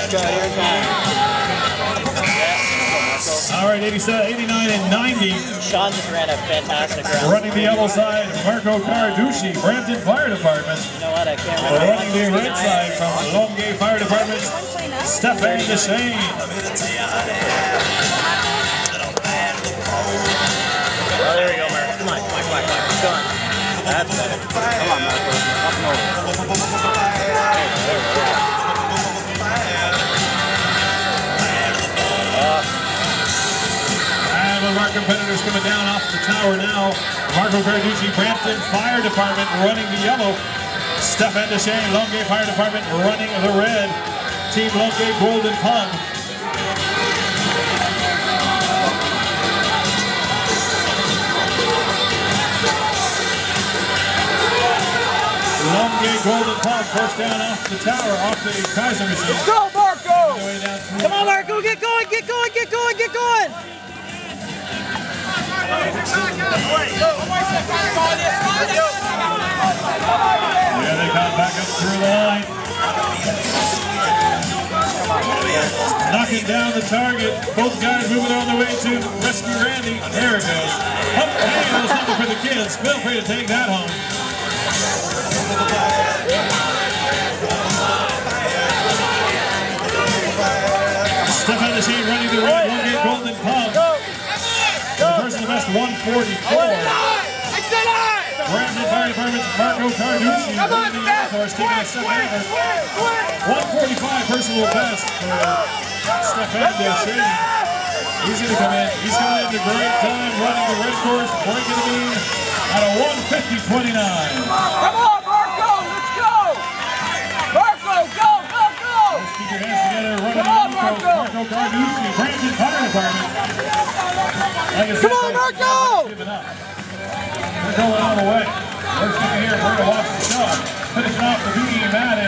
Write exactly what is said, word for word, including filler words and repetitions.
Marco, your time. All right, eighty-seven, eighty-nine, and ninety. Sean just ran a fantastic round. Running the yellow side, Marco Carducci, Brampton Fire Department. You know what? I can't remember. Running the red side from Longay Fire Department, Stephanie Deshane. Oh, there we go, Marco. Come on, come on, come on, come on. Keep going. That's better. Come on, Marco. Up and over. There we go. Our competitors coming down off the tower now. Marco Carducci, Brampton Fire Department running the yellow. Stefan Deshane, Longay Fire Department running the red. Team Longay Golden Pond. Longay Golden Pond first down off the tower, off the Kaiser machine. Let's go, Marco! Come on, Marco, get going, get going, get going, get going! Yeah, they got back up through the line. Knocking down the target. Both guys moving on their way to rescue Randy. There it goes. Up, hey, there's something for the kids. Feel free to take that home. Stefan Deshane running the red. Longay Golden Pub. The person the best one forty-four. Brampton Fire Department's Marco Carducci running the yellow course, taking a step over. one forty-five personal best for Stefan Deshane. He's going to come in. He's coming in at a great time running the red course, breaking the mean at a one fifty twenty-nine. Come on, Marco, let's go! Marco, go, go, go! Let's keep your hands together, running the yellow course, Marco Carducci, Brampton Fire Department. Like I said, come on, Marco! They're going all the way. We're sticking here, Berta watch the shot. Finishing off the B E Madden.